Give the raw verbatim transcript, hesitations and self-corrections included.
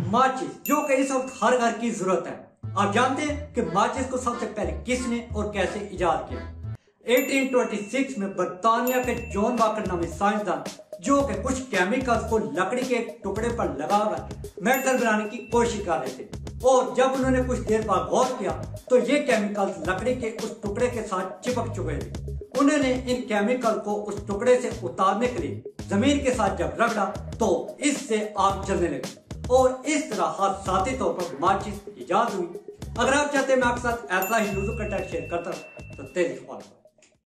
माचिस, जो कि इस वक्त हर घर की जरूरत है। आप जानते हैं कि माचिस को सबसे पहले किसने और कैसे इजाद किया? अठारह सौ छब्बीस में बर्तानिया के जॉन वॉकर नामी साइंसदान, जो कि कुछ केमिकल्स को लकड़ी के टुकड़े पर लगाकर मेडिसिन बनाने की कोशिश कर रहे थे, और जब उन्होंने कुछ देर बाद गौर किया तो ये केमिकल्स लकड़ी के उस टुकड़े के साथ चिपक चुके थे। उन्होंने इन केमिकल को उस टुकड़े से उतारने के लिए जमीन के साथ जब रगड़ा तो इससे आग जलने लगी, और इस तरह हादसाती तौर पर माचिस इजाद हुई। अगर आप चाहते हैं मैं आपके साथ ऐसा ही यूजर कंटेंट शेयर करता हूं तो तेजी फॉलो